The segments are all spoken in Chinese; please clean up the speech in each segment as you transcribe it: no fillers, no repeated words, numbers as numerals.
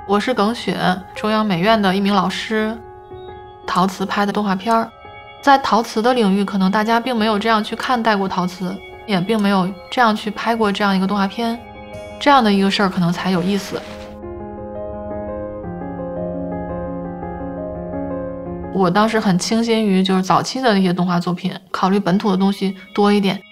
我是耿雪，中央美院的一名老师，陶瓷拍的动画片儿。在陶瓷的领域，可能大家并没有这样去看待过陶瓷，也并没有这样去拍过这样一个动画片，这样的一个事儿可能才有意思。我当时很倾心于就是早期的那些动画作品，考虑本土的东西多一点。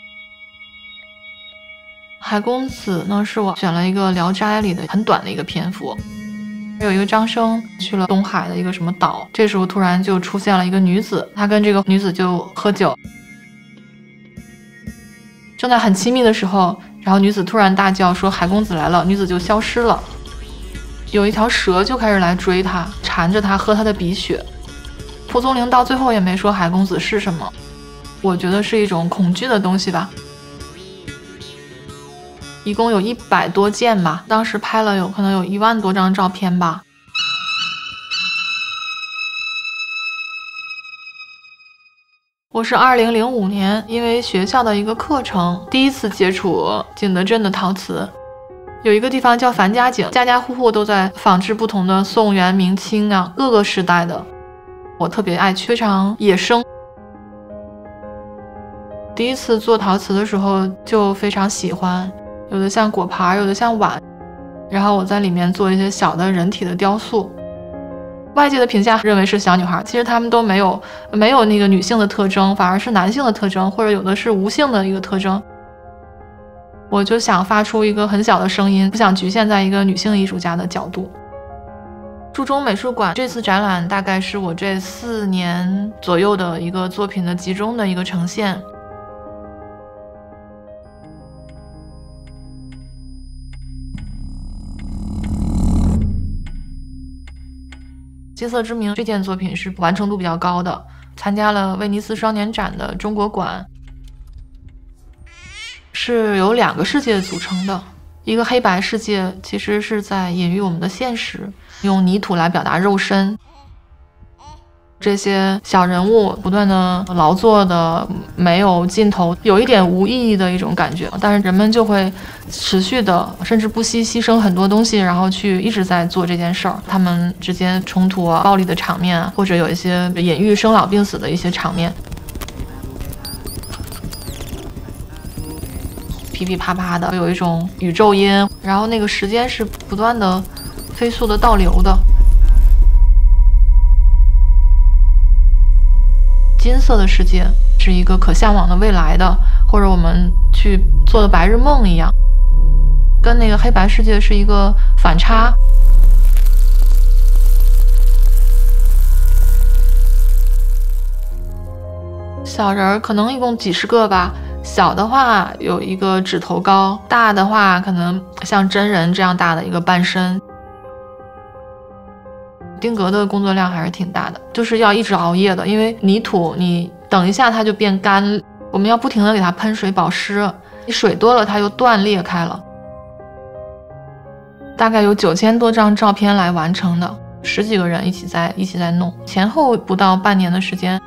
海公子呢，是我选了一个《聊斋》里的很短的一个篇幅。有一个张生去了东海的一个什么岛，这时候突然就出现了一个女子，他跟这个女子就喝酒，正在很亲密的时候，然后女子突然大叫说海公子来了，女子就消失了。有一条蛇就开始来追他，缠着他喝他的鼻血。蒲松龄到最后也没说海公子是什么，我觉得是一种恐惧的东西吧。一共有100多件吧，当时拍了可能有1万多张照片吧。我是2005年因为学校的一个课程，第一次接触景德镇的陶瓷。有一个地方叫樊家井，家家户户都在仿制不同的宋元明清啊各个时代的，我特别爱去，非常野生。第一次做陶瓷的时候就非常喜欢，有的像果盘，有的像碗，然后我在里面做一些小的人体的雕塑。外界的评价认为是小女孩，其实她们都没有那个女性的特征，反而是男性的特征，或者有的是无性的一个特征。我就想发出一个很小的声音，不想局限在一个女性艺术家的角度。驻中美术馆这次展览大概是我这4年左右的一个作品的集中的一个呈现。金色之名这件作品是完成度比较高的，参加了威尼斯双年展的中国馆，是由2个世界组成的。一个黑白世界其实是在隐喻我们的现实，用泥土来表达肉身。这些小人物不断的劳作的没有尽头，有一点无意义的一种感觉，但是人们就会持续的甚至不惜牺牲很多东西，然后去一直在做这件事儿。他们之间冲突啊、暴力的场面啊，或者有一些隐喻生老病死的一些场面，噼噼啪啪的，有一种宇宙音，然后那个时间是不断的飞速的倒流的。金色的世界是一个可向往的未来的，或者我们去做的白日梦一样，跟那个黑白世界是一个反差。小人儿可能一共几十个吧，小的话有一个指头高，大的话可能像真人这样大的一个半身。定格的工作量还是挺大的，就是要一直熬夜的，因为泥土你等一下它就变干，我们要不停的给它喷水保湿，你水多了它又断裂开了。大概有9000多张照片来完成的，10几个人一起在弄，前后不到半年的时间。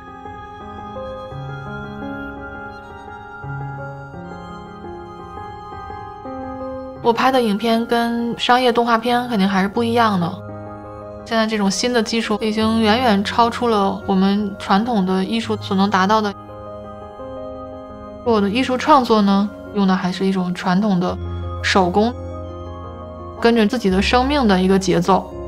我拍的影片跟商业动画片肯定还是不一样的。现在这种新的技术已经远远超出了我们传统的艺术所能达到的。我的艺术创作呢，用的还是一种传统的手工，跟着自己的生命的一个节奏。